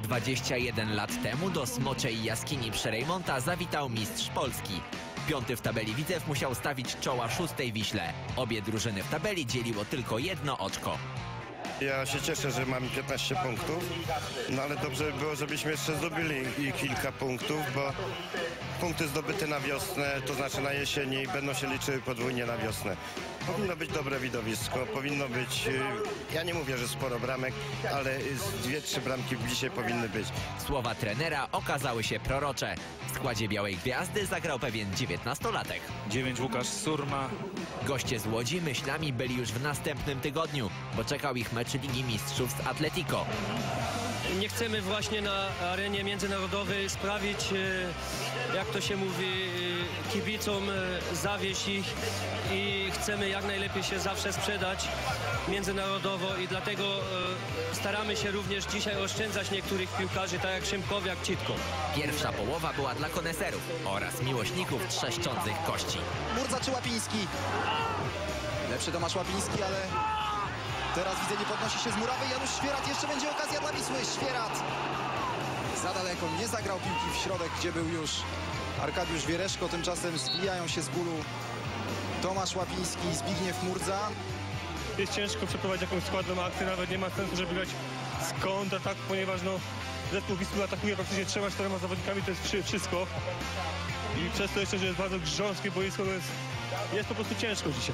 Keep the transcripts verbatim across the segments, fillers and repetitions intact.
dwadzieścia jeden lat temu do Smoczej Jaskini przy Rejmonta zawitał mistrz Polski. Piąty w tabeli Widzew musiał stawić czoła szóstej Wiśle. Obie drużyny w tabeli dzieliło tylko jedno oczko. Ja się cieszę, że mamy piętnaście punktów, no ale dobrze by było, żebyśmy jeszcze zdobyli i kilka punktów, bo punkty zdobyte na wiosnę, to znaczy na jesieni, będą się liczyły podwójnie na wiosnę. Powinno być dobre widowisko, powinno być, ja nie mówię, że sporo bramek, ale dwie, trzy bramki dzisiaj powinny być. Słowa trenera okazały się prorocze. W składzie Białej Gwiazdy zagrał pewien dziewiętnastolatek. dziewięć Łukasz Surma. Goście z Łodzi myślami byli już w następnym tygodniu, bo czekał ich mecz Ligi Mistrzów z Atletico. Nie chcemy właśnie na arenie międzynarodowej sprawić, jak to się mówi, kibicom, zawieść ich i chcemy jak najlepiej się zawsze sprzedać międzynarodowo i dlatego staramy się również dzisiaj oszczędzać niektórych piłkarzy, tak jak Szymkowiak, Citko. Pierwsza połowa była dla koneserów oraz miłośników trzeszczących kości. Murdza czy Łapiński? Lepszy Tomasz Łapiński, ale teraz widzę, nie podnosi się z murawy. Janusz Świerat, jeszcze będzie okazja dla Wisły. Świerat za daleko, nie zagrał piłki w środek, gdzie był już Arkadiusz Wiereszko. Tymczasem zbijają się z bólu Tomasz Łapiński i Zbigniew Murdza. Jest ciężko przeprowadzić jakąś składną akcję, nawet nie ma sensu, żeby grać z kontrataku, ponieważ no, zespół Wisły atakuje praktycznie trzema, czterema zawodnikami, to jest wszystko. I przez to jeszcze, że jest bardzo grząskie boisko, więc jest po prostu ciężko dzisiaj.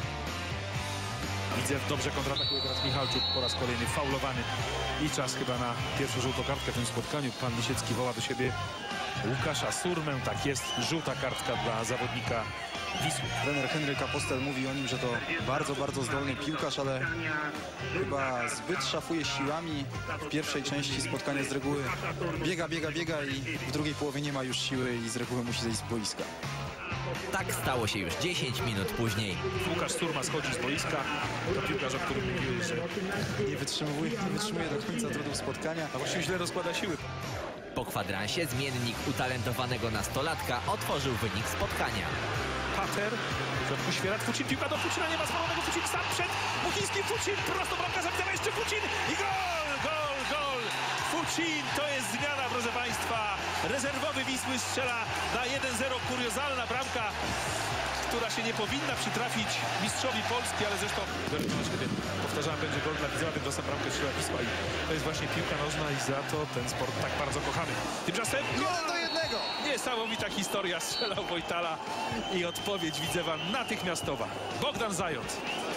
Widzew dobrze kontratakuje teraz Michalczuk, po raz kolejny faulowany i czas chyba na pierwszą żółtą kartkę w tym spotkaniu. Pan Lisiecki woła do siebie Łukasza Surmę. Tak jest, żółta kartka dla zawodnika Wisły. Trener Henryk Apostel mówi o nim, że to bardzo, bardzo zdolny piłkarz, ale chyba zbyt szafuje siłami. W pierwszej części spotkania z reguły biega, biega, biega i w drugiej połowie nie ma już siły i z reguły musi zejść z boiska. Tak stało się już dziesięć minut później. Łukasz Surma schodzi z boiska. To piłkarz, o którym mówiłeś, że Nie wytrzymuje, nie wytrzymuje do końca trudów spotkania. a właściwie źle rozkłada siły. Po kwadransie zmiennik utalentowanego nastolatka otworzył wynik spotkania. Pater, w środku Świerat, Fucin, piłka do Fucina, nie ma spalonego, Fucin sam przed Muchińskim, Fucin, prosto bramka zabita, jeszcze Fucin i gol, gol, gol! Fucin, to jest zmiana, proszę Państwa. Rezerwowy Wisły strzela na jeden zero, kuriozalna bramka, która się nie powinna przytrafić mistrzowi Polski, ale zresztą kiedy powtarzałem, będzie gol dla Widzewa, tymczasem bramkę strzela Wisła i to jest właśnie piłka nożna i za to ten sport tak bardzo kochamy. Tymczasem Jeden do jednego! niesamowita historia, strzelał Wojtala i odpowiedź Widzewa natychmiastowa. Bogdan Zając.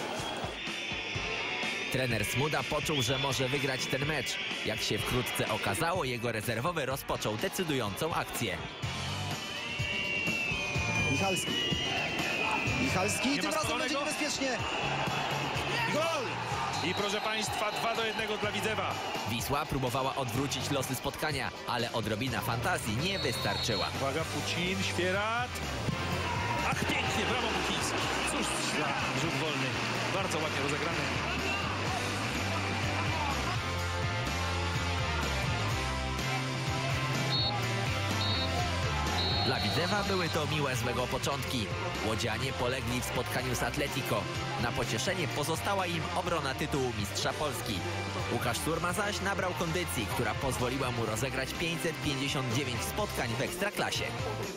Trener Smuda poczuł, że może wygrać ten mecz. Jak się wkrótce okazało, jego rezerwowy rozpoczął decydującą akcję. Michalski. Michalski, Nie tym ma razem będzie spalonego? niebezpiecznie. Gol! I proszę Państwa, dwa do jednego dla Widzewa. Wisła próbowała odwrócić losy spotkania, ale odrobina fantazji nie wystarczyła. Uwaga, Fucin, Świerat. Ach, pięknie, brawo Muchiński. Cóż za rzut wolny. Bardzo ładnie rozegrany. Dla Widzewa były to miłe złego początki. Łodzianie polegli w spotkaniu z Atletico. Na pocieszenie pozostała im obrona tytułu mistrza Polski. Łukasz Surma zaś nabrał kondycji, która pozwoliła mu rozegrać pięćset pięćdziesiąt dziewięć spotkań w Ekstraklasie.